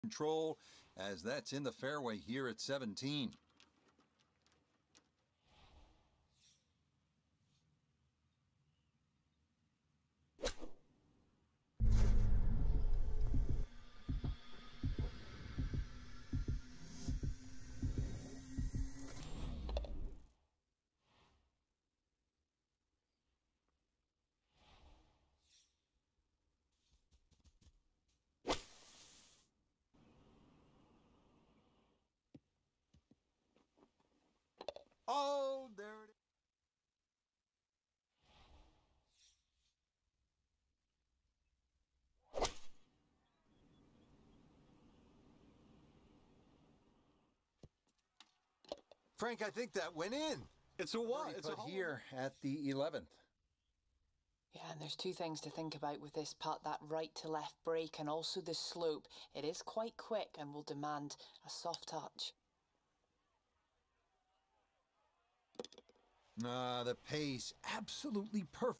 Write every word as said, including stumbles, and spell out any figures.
control as that's in the fairway here at seventeen. Oh, there it is. Frank, I think that went in. It's a what? It's a But hole. here at the eleventh. Yeah, and there's two things to think about with this putt, that right to left break and also the slope. It is quite quick and will demand a soft touch. Ah, the pace, absolutely perfect.